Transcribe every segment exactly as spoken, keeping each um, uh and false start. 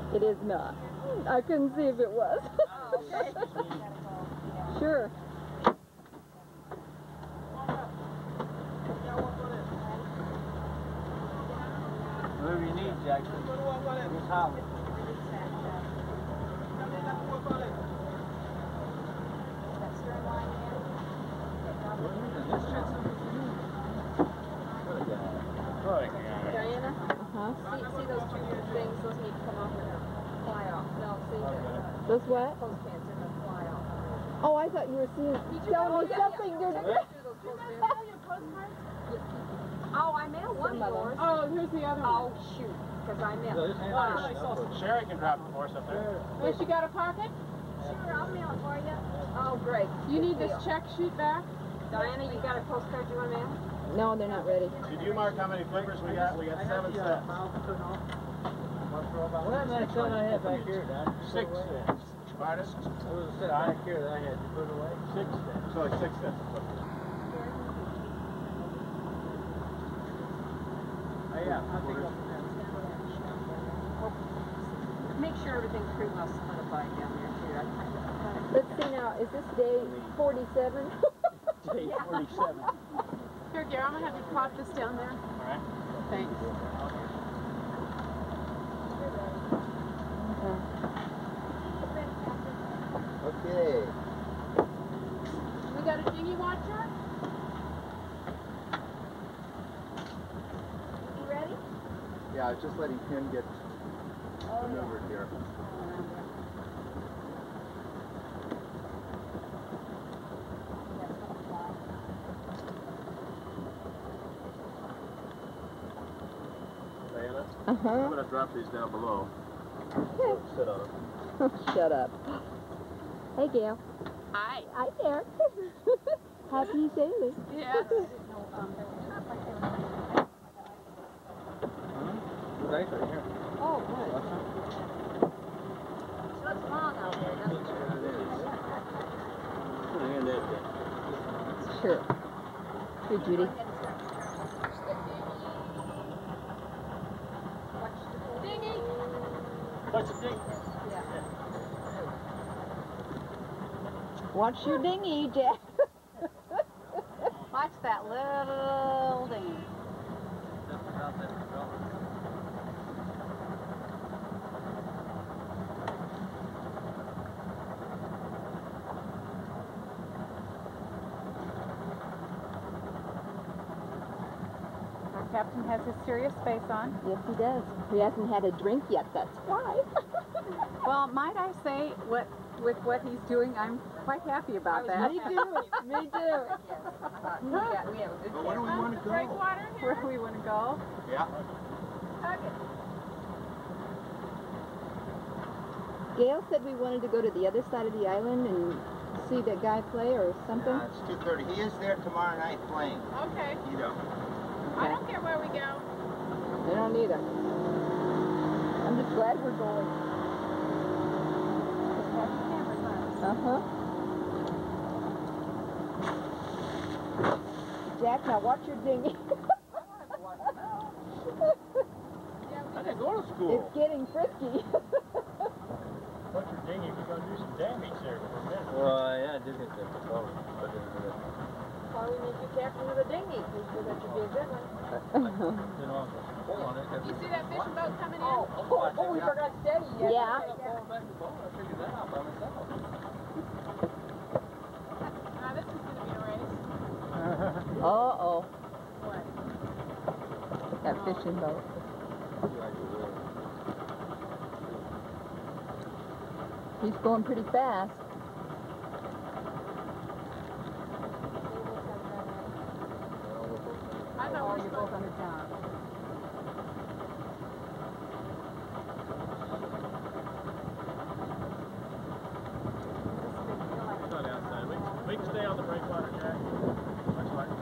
It is not. I couldn't see if it was. Oh, okay. Sure. Whatever you need, Jackson. Just holler. Diana? Uh-huh. See, see those two things? Those need to come off and fly off. No, see the Those what? clothes pants are going to fly off. Oh, I thought you were seeing, telling me something different. Oh, I mailed one of yours. Oh, here's the other one. Oh, shoot. Because I mailed. Oh, Sharon can drop it for us up there. Well, she got a pocket? Sure, I'll mail it for you. Oh, great. You need this check sheet back? Diana, you got a postcard you want to mail? No, they're not ready. Did you mark how many flippers we got? We got seven sets. What happened to that set I had back here, Dad? Six sets. Pardon? There was a set back here that I had to put away. Six sets. So like six sets. Oh, yeah. I'll take up Make sure everything's pretty well solidified down there, too. I kind of, Let's see now, is this day forty-seven? Day forty-seven. Here, Gail, I'm going to have you pop this down there. All right. Thanks. Okay. We got a dinghy watcher? you ready? Yeah, I was just letting him get maneuvered here. Diana, Uh-huh. I'm going to drop these down below. Sit on them. Shut up. Hey, Gail. Hi. Hi there. Happy sailing. Yes. Right here. Oh, good. She looks long out there, doesn't she? Sure. Here, Judy. What's the thing? Watch your dinghy, Jack. Watch that little dinghy. Our captain has his serious face on. Yes, he does. He hasn't had a drink yet, that's why. Well, might I say, what with what he's doing, I'm quite happy about that. Me too. Me too. Yeah, we have a good But where do we want to go? Breakwater here? Where do we want to go? Yeah. Gail said we wanted to go to the other side of the island and see that guy play or something. Uh, it's two thirty. He is there tomorrow night playing. Okay. You know. I don't care where we go. I don't either. I'm just glad we're going. Uh-huh. Jack, now watch your dinghy. I didn't go to school. It's getting frisky. What's your dinghy? We're going to do some damage there for a minute. Well, yeah, I did get that before. But Why we make you captain of the dinghy? Because that should be a good one. You see that fishing boat coming in? Oh, oh, oh, we forgot steady. Yes. Yeah. Ah, this is going to be a race. Uh-oh. What? That fishing boat. He's going pretty fast. I thought we were You're both on the job. It's not outside. We, we can stay on the breakwater, Jack. Much like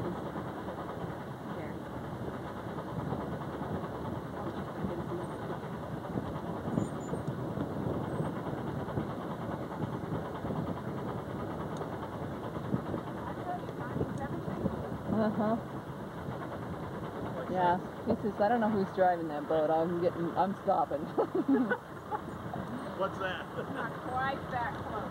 Uh-huh. Yeah. He says, I don't know who's driving that boat. I'm getting, I'm stopping. What's that? Not quite that close.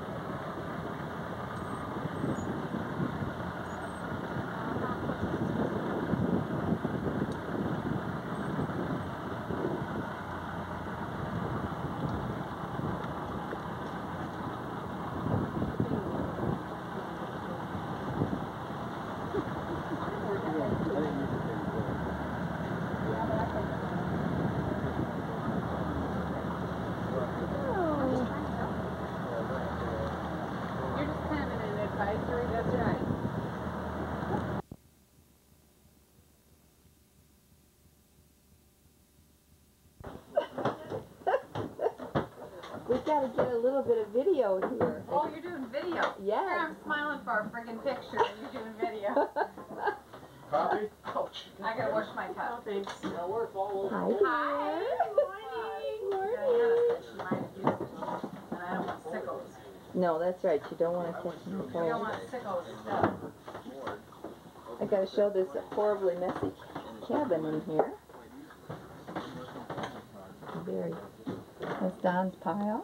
We've got to get a little bit of video here. Oh, you're doing video? Yes. Here I'm smiling for a friggin' picture and you're doing video. Coffee? I gotta wash my cup. Thanks. That works all over. Hi. Hi. Morning. Diana said she might have used it, and I don't want sickles. No, that's right. You don't want to catch them We don't cold. want sickles stuff. I got to show this horribly messy cabin in here. Very. That's Don's pile.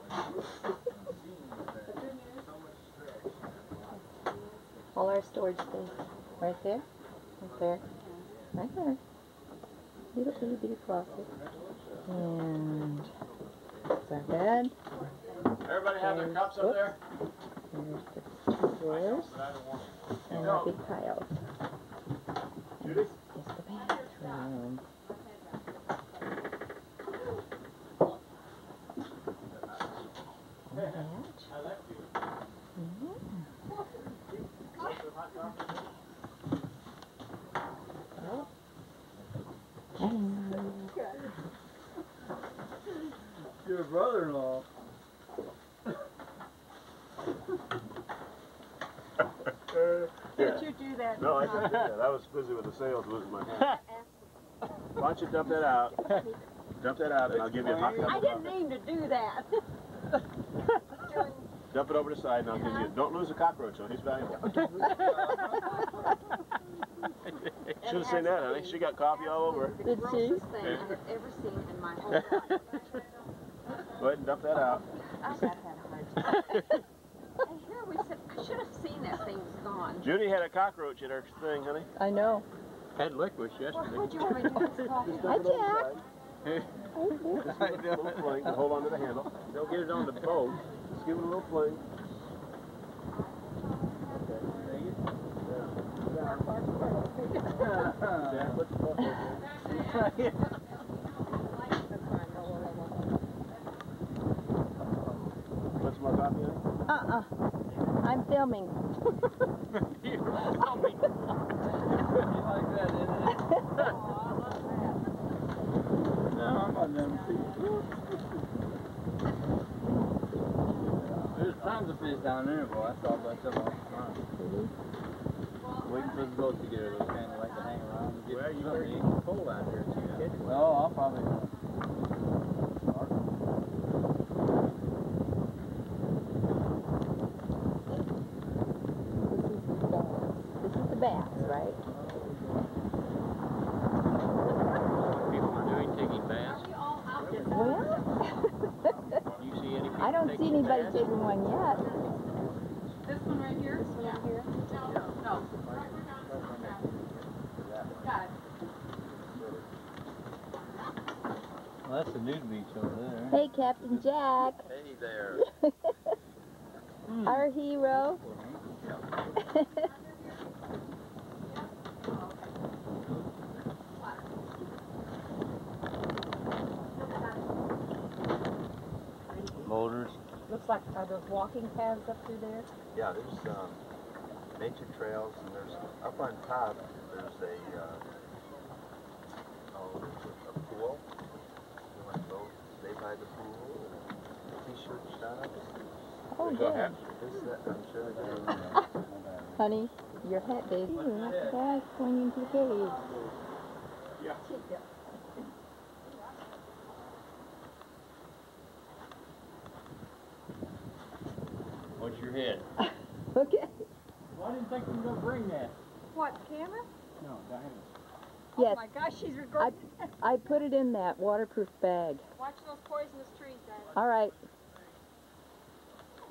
All our storage space. Right there. Right there. Right there. Little bitty bitty closet. And that's our bed. Everybody have their cups up there? There's the two drawers. And our big piles. And this is the bathroom. And that. Yeah. Oh. Hello. Your brother-in-law. Did you do that? No, I didn't do that. I was busy with the sales, losing my hand. Why don't you dump that out? Dump that out, and I'll give you a hot cup I of didn't coffee. mean to do that. Dump it over the side, and I'll give you. Don't lose a cockroach, though. He's valuable. Should have seen that, honey. She got coffee all over her. The Did she? grossest thing I have ever seen in my whole life. Go ahead and dump that out. I have had a hard time. And here we said, I should have seen that thing was gone. Judy had a cockroach in her thing, honey. I know. Had licorice Well, yesterday. what'd you want me to do with this coffee? Hi, Jack. Just give it a little fling and hold on to the handle. Don't get it on the boat. Just give it a little fling. Jack, put the butt over. Want some more coffee, honey? Uh-uh. I'm filming. You tell me. like that, isn't it? No, I'm on them feet. There's tons of fish down there, boy. I saw that stuff all the time. Waiting for the boat to get her. Those kind of like to hang around and get Well, you something better to get eat. cold out there too. No, I'll probably. This is the bath, right? People are doing taking baths. Well, You see any people I don't see taking anybody baths? taking one yet. This one right here? This one right here? No. Got it. Well, that's the nude beach over there. Hey, Captain Jack. Hey there. Our hero. Boulders. Looks like, are those walking paths up through there? Yeah, there's um, nature trails, and there's up on top. There's a uh, oh, there's a, a pool. You want to go stay by the pool? T-shirt shop. Oh, Go good. ahead. This, that, I'm sure that. Honey, your hat, baby. Look at that going into the cave. Yeah. What's your head? Okay. Well, I didn't think you were going to bring that. What, camera? No, Diana. Yes, Oh my gosh, she's recording. I put it in that waterproof bag. Watch those poisonous trees, Dad. All right.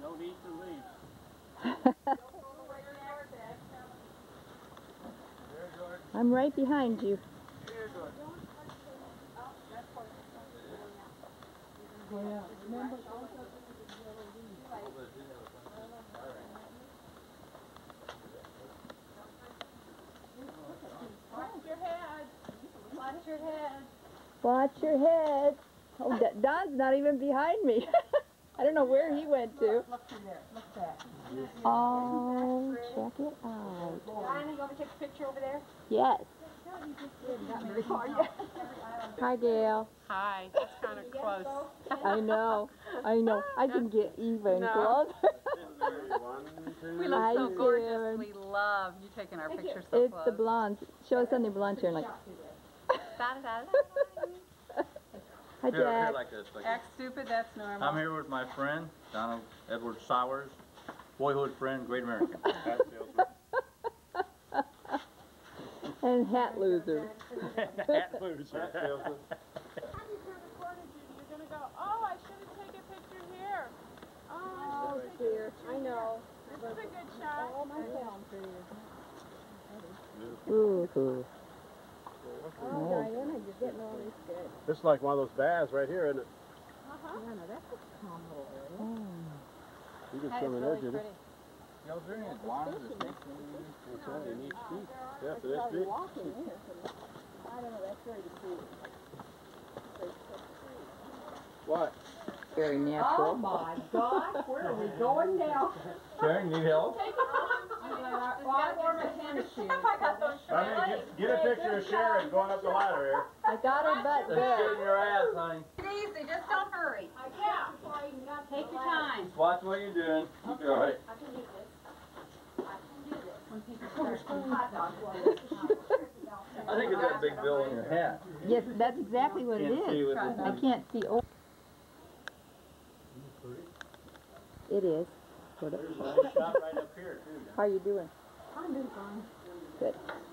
Don't eat the leaves. I'm right behind you. Watch your head. Watch your head. Watch your head. Oh, D- Don's not even behind me. I don't know where he went to. Look through there. Look there. Oh, check it out. Diana, you want me to take a picture over there? Yes. Not very far yet. Hi, Gail. Hi. That's kind of close. I know. I know. I can get even No. closer. One, two, We look Hi, so gorgeous. Sharon. We love you taking our pictures so It's close. the blondes. Show us on the blonde here. Like, Da-da-da-da. hi, Here, here Jack. like this. Like Act stupid, that's normal. I'm here with my friend, Donald Edward Sowers, boyhood friend, great American. hat salesman. And hat loser. Hat loser. Hat salesman. You're gonna go, oh, I should have taken a picture here. Oh, Dear, I know. this is a good shot. Oh, my film pretty. Ooh, ooh. Oh, Diana, you're getting all this good. This is like one of those baths right here, isn't it? Diana, that's a calm little area. Oh. You can swim in there, Judy. Y'all doing it? Blonde is That's right, you need feet. Yes, it is Probably feet. walking in here. I don't know, that's very deceiving. What? Very Oh natural. my God, where are we going now? Sharon, need help? Well, I wore my tennis shoes. I got those I mean, get, get a picture of Sharon going up the ladder here. I got her butt Let's get good. in your ass, honey. Easy, just don't hurry. Yeah. Take your time. Watch what you're doing. You'll be all right. I can do this. I can do this. When people start Hot dog. I think it's that big bill in your hat. Yes, that's exactly what it Can't see is. with I this. can't see. Oh. It is. Sort of. Nice shot right up here, too. How are you doing? I'm doing fine. Good.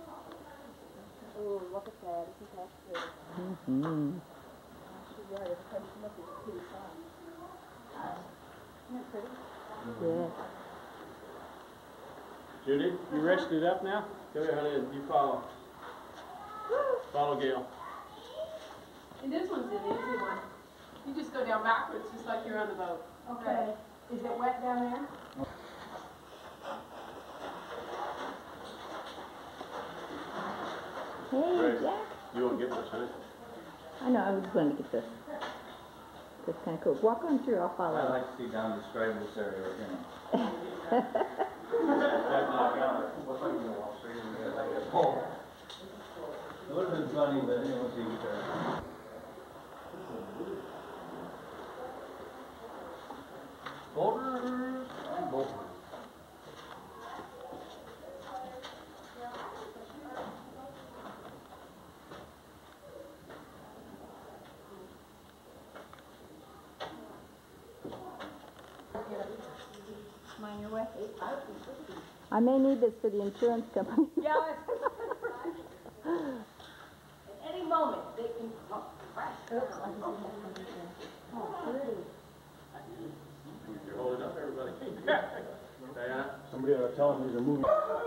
Oh, look at that. Isn't that pretty? Mm-hmm. She's right. Every time she looks, it's a pretty song. Isn't that pretty? Yes. Judy, you rested up now? Go ahead, honey, you follow. Follow Gail. And this one's an easy one. You just go down backwards, just like you're on the boat. Okay. Is it wet down there? Hey, Great. Jack. You won't get much, honey. I know. I was going to get this. That's kind of cool. Walk on through. I'll I'd follow. like to see Don describe this area again. It would have been funny, but it was easier. Boulders and boulders. Mind your way. I may need this for the insurance company. Yeah. At any moment, they can come crash down. Oh, pretty. You're holding up, everybody. Diana? Somebody ought to tell them these are moving.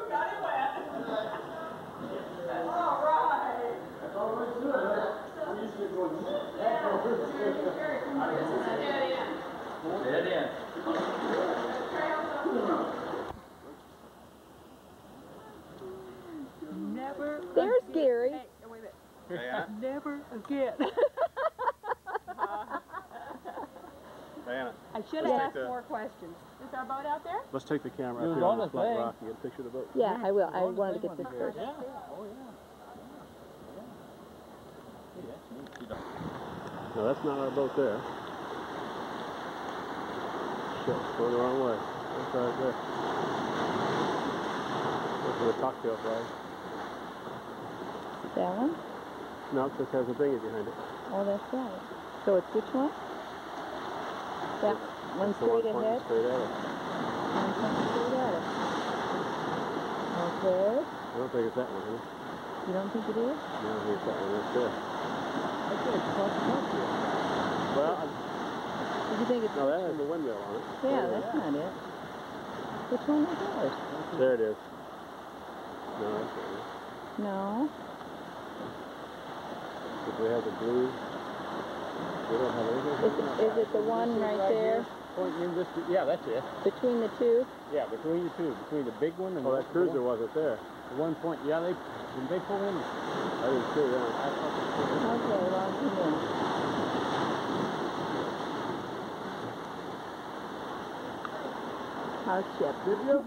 Dead end. Never. There's Gary. Hey, wait a minute. Diana? Never again. Diana, I should Let's have take asked the- more questions. Is our boat out there? let's take the camera It up was here on on the the flat thing. rock and get a picture of the boat. Yeah, I will. I wanted to get this first. Yeah. Oh, yeah. Hey, that's neat. No, that's not our boat there. Shit, going the wrong way. That's right there. That's where the cocktail flag. That one? No, it just has a thingy behind it. Oh, that's right. So it's which one? That one That's the one straight pointing ahead? straight at us. One pointing straight at us. Okay. I don't think it's that one, huh? You don't think it is? No, I think it's that one. That's there. Okay, it's called cocktail. Well, I- You think it's... No, that has a windmill on it. Yeah, that's not it. Which one is yours? There it is. No, that's not it. No. If we have the blue, we don't have anything. Is it, is it the one right there? Pointing in this, yeah, that's it. Between the two? Yeah, between the two, between the big one and Oh, the that cruiser wasn't there. The one point, yeah, they, did they pull in? I didn't see that. I thought they pulled in. Okay, well, come in. Our ship. Did you?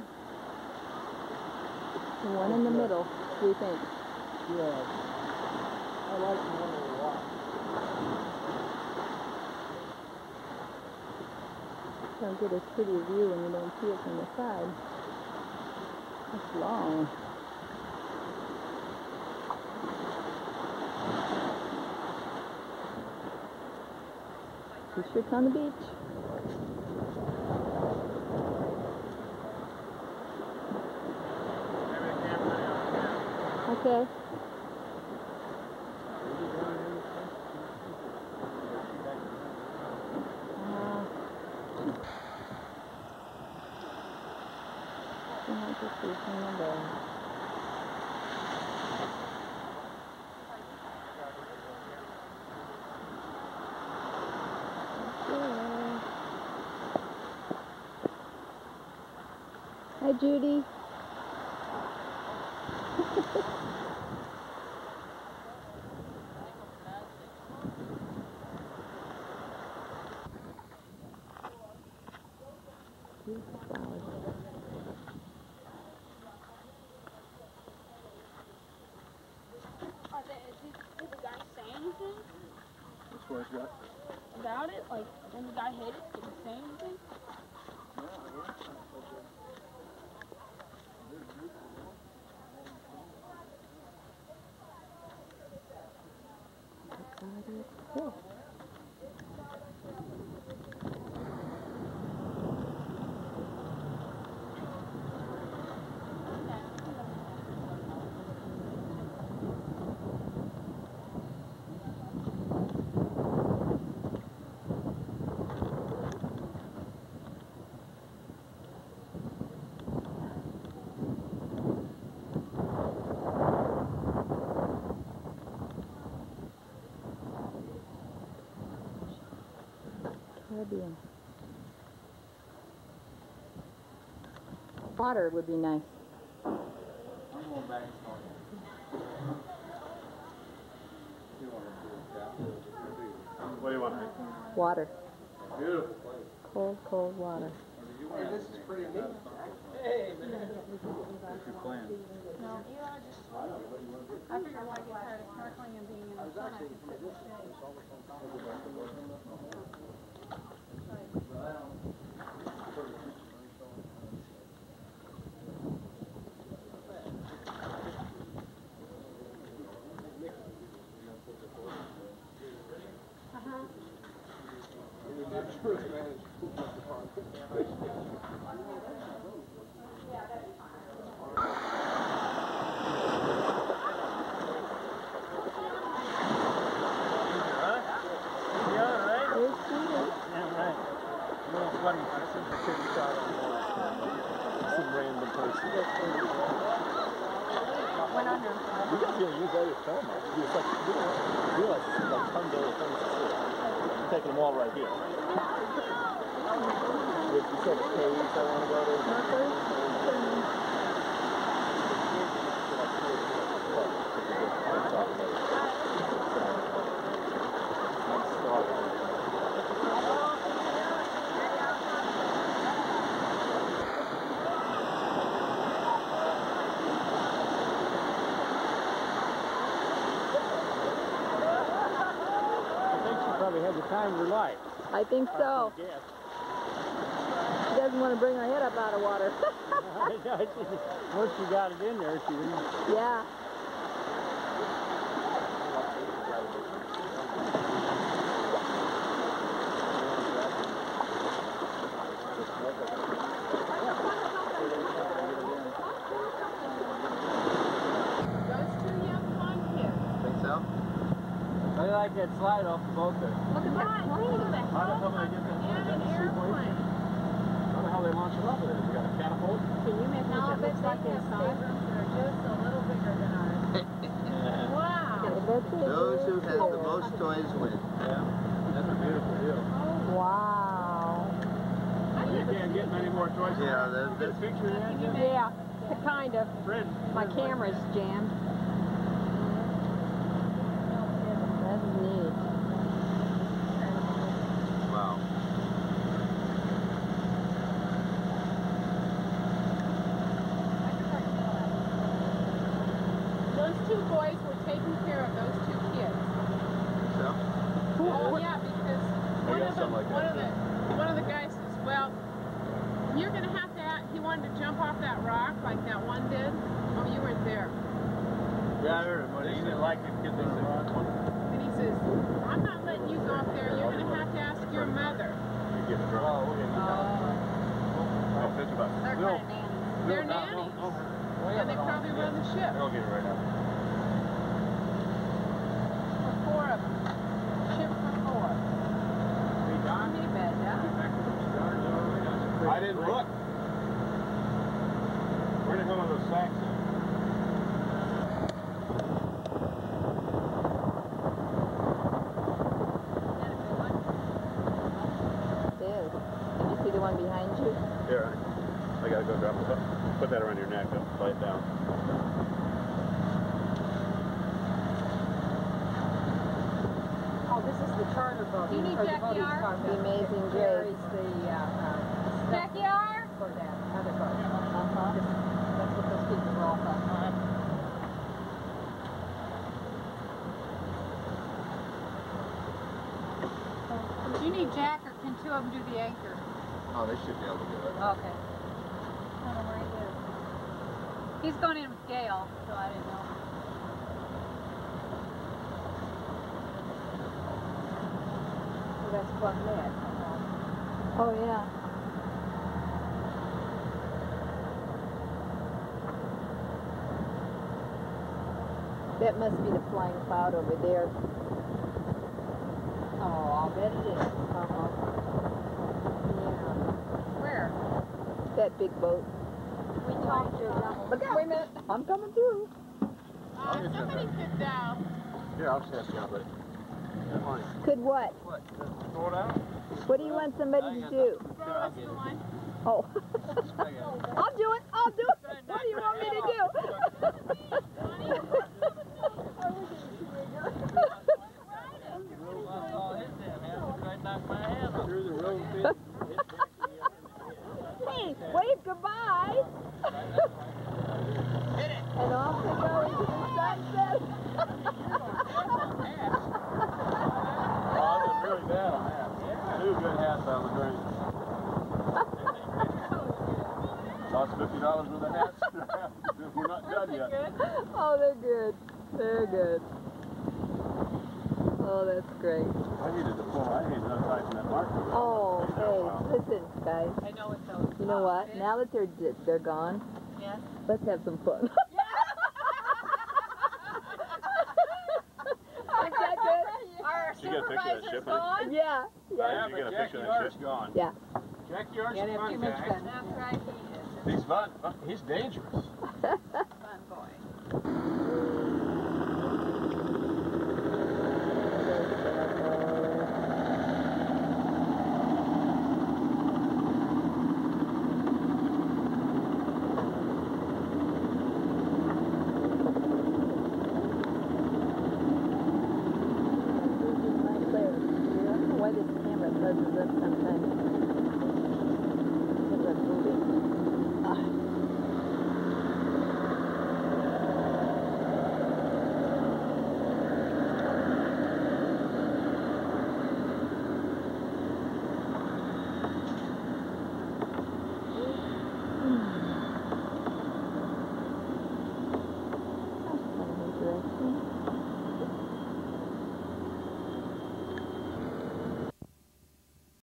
The one in the middle, we think. Yeah. I like the one on the lot. Don't get as pretty a view when you don't see it from the side. It's long. T-shirts on the beach. Okay. Uh, she might just be from the bed. Okay. Hi, Judy. Beautiful flowers. Are they, did, did the guy say anything As far as what? about it? Like, when the guy hit it, did he say anything? Cool. Caribbean. Water would be nice. I'm going back and forth. You want to do that? What do you want? Water. Beautiful place. Cold, cold water. Hey, this is pretty neat. Hey, man. What's your plan? No, you are just. I figured when I get tired of snorkeling and being in the sun, I could sit and stay. Some random person. Went under. You got to use all your film. It's like, you don't realize it's like tons of things to see. I'm taking them all right here. You said the caves I want to go to. Probably had the time of her life. I think so. Yes. She doesn't want to bring her head up out of water. Once she got it in there, she didn't. Yeah. Those two young blonde kids. Think so? I like that slide off the boat there. Look at that plane. How the hell did I get that? airplane. How the hell they launch it off of there? You got a catapult? Can you make No, it but look they like have inside? staterooms that are just a little bigger than ours. Wow. Those who have the most toys win. Yeah, that's a beautiful deal. Wow. You can't get many more choices. Yeah, there's Get a this. picture of that, Jim? Yeah, kind of. Fred. My camera's jammed. That's neat. Wow. Those two boys were taking care of those two kids. So, Oh yeah, because one got of them, something like one that, of the, one of the guys says, well, you're gonna have to. Act, he wanted to jump off that rock like that one did. Oh, you weren't there. Yeah, I heard it, but he didn't like the kids on the rock. And he says, I'm not letting you go up there. You're gonna have to ask your mother. You give it a try. Oh, think about it. They're No, kind of nannies. They're no, no, nannies, no, no. and they probably run the ship. I'll get it right now. For four of them. Ship for four. John? Pretty bad, yeah. I didn't look. Where the hell are those sacks at? Dude, can you see the one behind you? Here, I, I gotta go drop it. Put that around your neck. Up, lay it down. Oh, this is the charter boat. Do you need or the Jackie boat he's R? talking The about. Amazing It Grace. carries the, uh, uh, stuff Jackie R? for that other boat. Uh-huh. That's what those people are all from. Do you need Jack or can two of them do the anchor? oh, they should be able to do it. Okay. I don't know where he is. He's going in with Gail, so I didn't know. So that's Club Med. Oh, yeah. That must be the flying cloud over there. Oh, I'll bet it is. Uh-huh. Where? That big boat. We talked to them. Look out. Wait a minute. I'm coming through. Uh, somebody could, uh, Here, I'll just ask you, buddy. Fine. Could what? What? Throw it out? What do you want somebody to do? throw us the line. Oh. I'll do it. I'll do it. What do you want me to do? Hey, wave goodbye. And off they go into the sunset. Oh, I did really bad on that. Two good hats on the drain. Cost fifty dollars worth of hats. We're not done yet. Oh, they're good. They're good. Oh, that's great. I needed to pull. I needed to untighten that marker. Oh, hey, listen, guys. I know it's those. You know what? Now that they're they're gone, Yes. let's have some fun. Is that good? Our Did you get a picture of that ship, honey? Yeah. Yeah, Yeah. you get a picture of that ship? Gone. Yeah. Jackie R's Yeah, a they have fun too much guy. fun. That's right, he is. He's fun. He's dangerous.